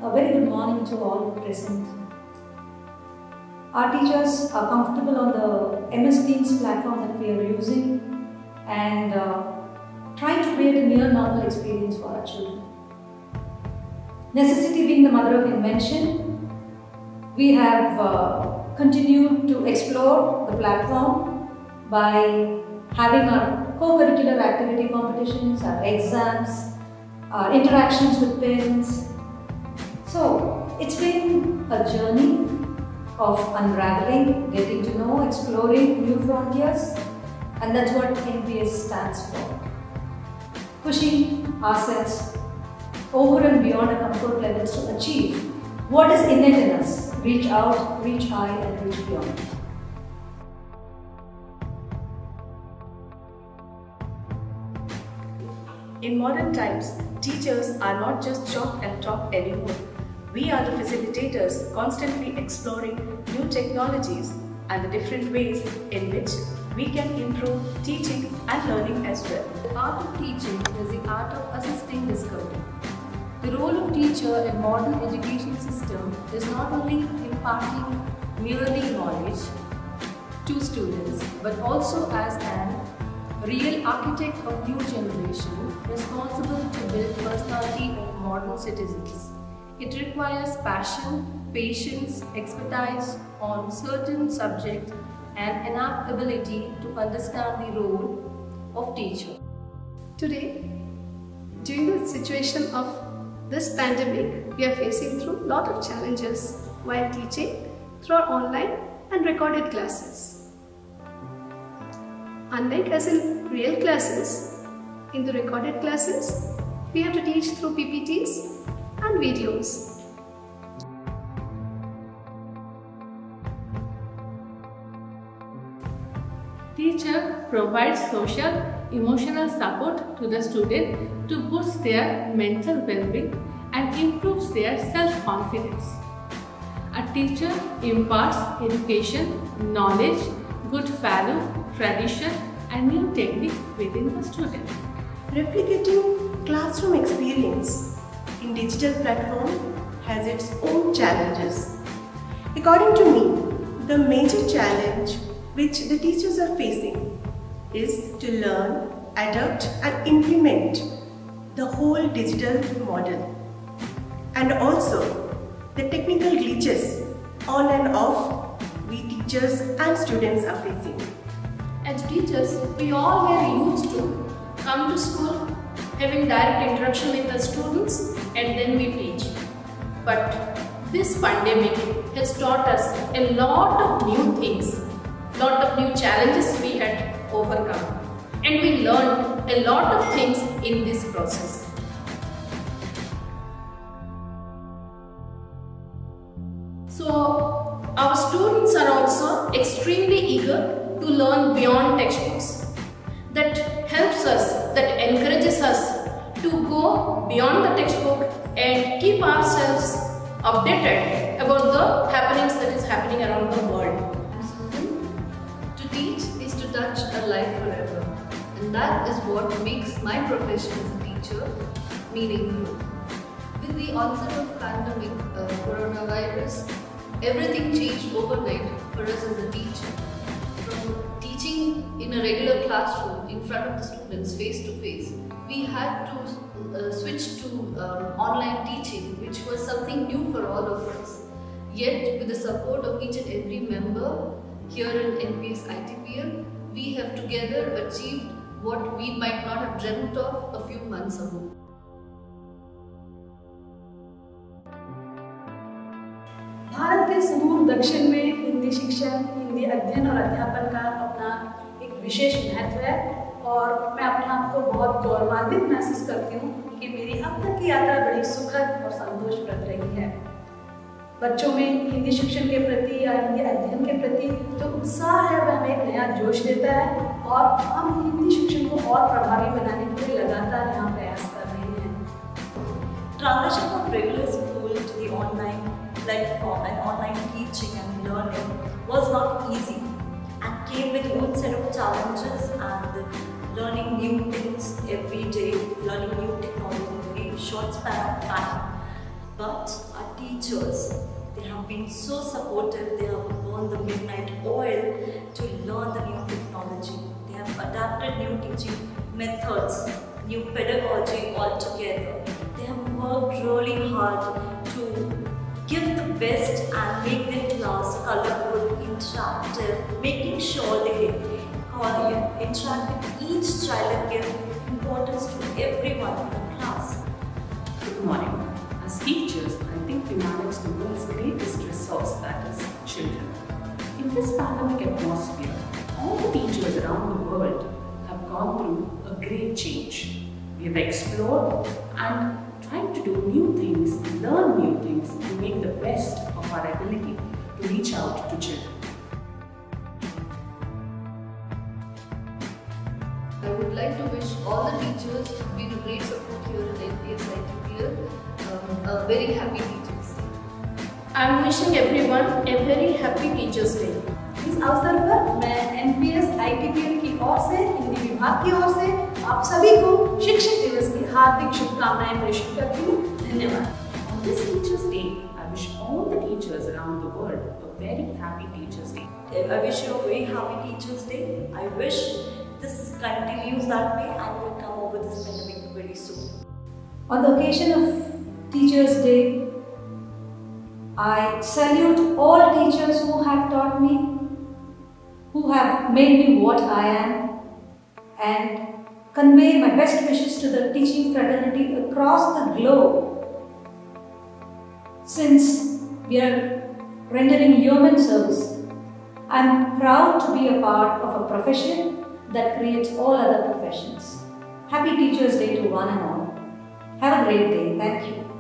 A very good morning to all present. Our teachers are comfortable on the MS Teams platform that we are using and trying to create a near normal experience for our children. Necessity being the mother of invention, we have continued to explore the platform by having our co-curricular activity competitions, our exams, our interactions with parents. So it's been a journey of unraveling, getting to know, exploring new frontiers, and that's what NPS stands for. Pushing ourselves over and beyond our comfort levels to achieve what is innate in us. Reach out, reach high, and reach beyond. In modern times, teachers are not just chalk and talk anymore. We are the facilitators, constantly exploring new technologies and the different ways in which we can improve teaching and learning as well. The art of teaching is the art of assisting discovery. The role of teacher in modern education system is not only imparting merely knowledge to students, but also as an real architect of new generation responsible to build personality of modern citizens. It requires passion, patience, expertise on certain subject and enough ability to understand the role of teacher. Today, during the situation of this pandemic, we are facing through a lot of challenges while teaching through our online and recorded classes. Unlike as in real classes, in the recorded classes, we have to teach through PPTs and videos. Teacher provides social, emotional support to the student to boost their mental well-being and improves their self-confidence. A teacher imparts education, knowledge, good value, tradition and new technique within the student. Replicating classroom experience in digital platform has its own challenges. According to me, the major challenge which the teachers are facing is to learn, adapt and implement the whole digital model, and also the technical glitches on and off we teachers and students are facing. As teachers, we all were used to come to school, having direct interaction with the students and then we teach. But this pandemic has taught us a lot of new things, lot of new challenges we had overcome, and we learned a lot of things in this process. So our students are also extremely eager to learn beyond textbooks. That helps us, that encourages us to go beyond the textbook and keep ourselves updated about the happenings that is happening around the world. To teach is to touch a life forever, and that is what makes my profession as a teacher meaningful. With the onset of pandemic coronavirus, everything changed overnight for us as a teacher. From teaching in a regular classroom in front of the students face to face, we had to switch to online teaching, which was something new for all of us. Yet, with the support of each and every member here in NPS ITPL, we have together achieved what we might not have dreamt of a few months ago. Bharat के सुदूर दक्षिण में हिंदी शिक्षण, हिंदी अध्ययन और अध्यापन का अपना एक विशेष महत्व है और मैं अपने आप को बहुत गौरवान्वित महसूस करती हूँ कि मेरी अब तक की यात्रा बड़ी सुखद और संतोषप्रद रही है। बच्चों में हिंदी शिक्षण के प्रति या हिंदी अध्ययन के प्रति जो उत्साह है वह हमें एक नया जोश देता है और हम हिंदी शिक्षण को और प्रभावी बनाने के लिए लगातार यहाँ प्रयास कर रहे हैं। Transition from regular school to the online platform and online teaching and learning was not easy and came with its own set of challenges and learning new things every day, learning new technology in a very short span of time. But our teachers, they have been so supportive. They have burned the midnight oil to learn the new technology. They have adapted new teaching methods, new pedagogy altogether. They have worked really hard to give the best and make their class colorful, interactive, making sure they interact with each child and give importance to everyone in the class. Good morning. As teachers, I think we manage the world's greatest resource, that is children. In this pandemic atmosphere, all the teachers around the world have gone through a great change. We have explored and tried to do new things, learn new things, and make the best of our ability to reach out to children. I would like to wish all the teachers who've been a great support here at NPS ITPL a very happy Teachers Day. I am wishing everyone a very happy Teachers Day. इस अवसर पर मैं NPS ITPL की ओर से, हिंदी विभाग की ओर से आप सभी को शिक्षक दिवस की हार्दिक शुभकामनाएं प्रेषित करती हूँ। धन्यवाद। On this Teachers Day, I wish all the teachers around the world a very happy Teachers Day. I wish you a very happy Teachers Day. I wish this continues that way and will come over this pandemic very soon. On the occasion of Teachers Day, I salute all teachers who have taught me, who have made me what I am, and convey my best wishes to the teaching fraternity across the globe. Since we are rendering human service, I am proud to be a part of a profession that creates all other professions. Happy Teachers Day to one and all. Have a great day. Thank you.